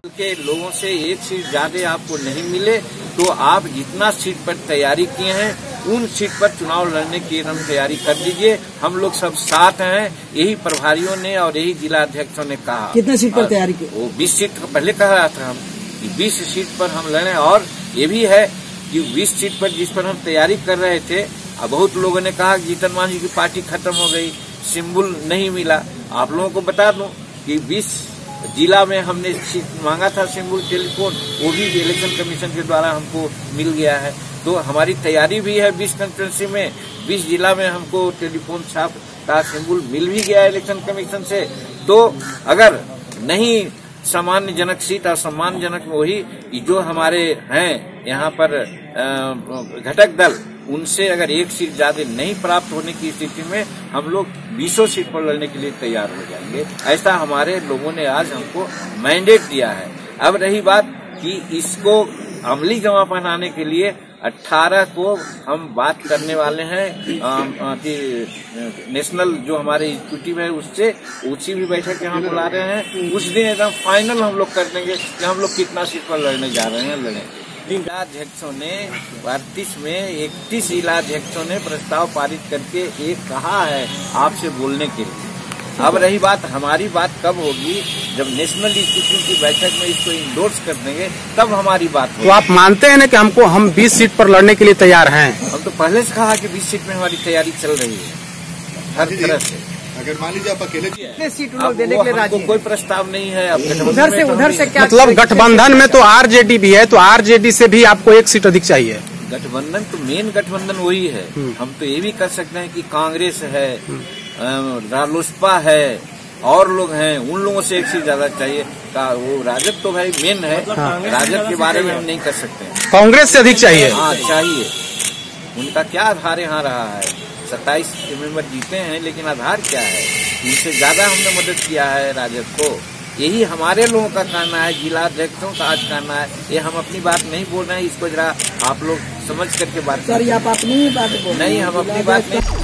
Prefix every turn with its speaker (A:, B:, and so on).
A: के लोगों से एक सीट ज्यादा आपको नहीं मिले तो आप जितना सीट पर तैयारी किए हैं उन सीट पर चुनाव लड़ने की एकदम तैयारी कर लीजिए। हम लोग सब साथ हैं, यही प्रभारियों ने और यही जिला अध्यक्षों ने कहा।
B: कितने सीट पर तैयारी की?
A: वो 20 सीट पहले कह रहा था हम कि 20 सीट पर हम लड़े, और ये भी है कि 20 सीट पर जिस पर हम तैयारी कर रहे थे, बहुत लोगों ने कहा कि जीतन मांझी की पार्टी खत्म हो गई, सिंबल नहीं मिला। आप लोगों को बता दूं कि 20 जिला में हमने सीट मांगा था सिंबल टेलीफोन, वो भी इलेक्शन कमीशन के द्वारा हमको मिल गया है। तो हमारी तैयारी भी है 20 कंस्टिट्यूंसी में, 20 जिला में हमको टेलीफोन छाप का सिंबल मिल भी गया इलेक्शन कमीशन से। तो अगर नहीं सम्मानजनक सीट और सम्मानजनक वही जो हमारे हैं यहाँ पर घटक दल, उनसे अगर एक सीट ज्यादा नहीं प्राप्त होने की स्थिति में हम लोग 20 सीट पर लड़ने के लिए तैयार हो जाएंगे। ऐसा हमारे लोगों ने आज हमको मैंडेट दिया है। अब रही बात कि इसको अमली जमा पहनाने के लिए 18 को हम बात करने वाले हैं कि नेशनल जो हमारे एग्जीक्यूटिव है उससे उसी भी बैठक यहाँ बुला रहे हैं। उस दिन एकदम फाइनल हम लोग कर देंगे कि हम लोग कितना सीट पर लड़ने जा रहे हैं, लड़ें। जिलाध्यक्षों ने 32 में 31 जिलाध्यक्षों ने प्रस्ताव पारित करके एक कहा है आपसे बोलने के लिए। अब रही बात हमारी बात कब होगी, जब नेशनल एग्जीक्यूटिव की बैठक में इसको इंडोर्स कर देंगे तब हमारी बात होगी।
C: तो आप मानते हैं ना कि हम 20 सीट पर लड़ने के लिए तैयार हैं?
A: हम तो पहले से कहा कि 20 सीट में हमारी तैयारी चल रही है हर तरह से।
D: अगर मान लीजिए आप अकेले
B: कितने सीट लोग देने के लिए राजी हैं?
A: कोई प्रस्ताव नहीं है। अब
B: उधर से क्या
C: मतलब गठबंधन में तो आरजेडी भी है, तो आरजेडी से भी आपको एक सीट अधिक चाहिए।
A: गठबंधन तो मेन गठबंधन वही है। हम तो ये भी कर सकते हैं कि कांग्रेस है, रालोसपा है और लोग हैं, उन लोगों से एक सीट ज्यादा चाहिए। वो राजद तो भाई मेन है, राजद के बारे में हम नहीं कर सकते।
C: कांग्रेस से अधिक चाहिए?
A: हाँ चाहिए। उनका क्या आधार यहाँ रहा है? 27 मेंबर जीते हैं, लेकिन आधार क्या है? उनसे ज्यादा हमने मदद किया है राजद को। यही हमारे लोगों का कहना है, जिला अध्यक्षों का आज कहना है। ये हम अपनी बात नहीं बोल रहे हैं, इसको जरा आप लोग समझ करके बात
B: सर, आप अपनी बात बोल रहे हैं।
A: नहीं, हम अपनी बात नहीं